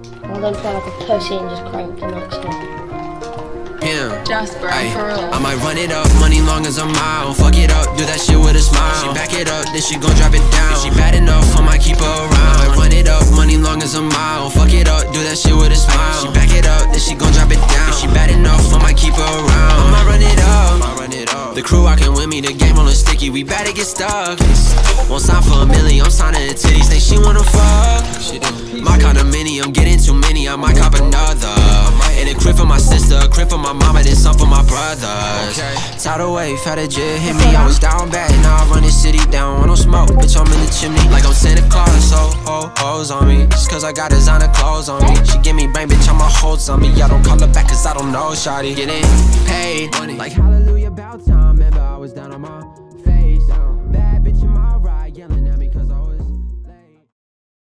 I don't feel like a pussy and just crank the next one. Yeah, Jasper, for real. I might run it up, money long as a mile. Fuck it up, do that shit with a smile. She back it up, then she gon' drop it down. If she bad enough, I might keep her around. I might run it up, money long as a mile. Fuck it up, do that shit with a smile. She back it up, then she gon' drop it down. If she bad enough, I might keep her around. I might run it up, the crew rockin' with me, the game rollin' sticky. We better get stuck. Won't sign for a million, I'm signing the titties. Think she wanna fuck? My condominium, getting too many, I might cop another. And a crib for my sister, a crib for my mama, then some for my brothers. Tidal wave, had a jet hit me, I was down bad. Now I run this city down, I don't smoke, bitch, I'm in the chimney. Like I'm Santa Claus, so hoes on me. Just cause I got designer clothes on me. She give me brain, bitch, I'ma hold some me. I don't call her back cause I don't know, shawty. Getting paid, like hallelujah, about time. Remember I was down on my face, bad bitch in my ride.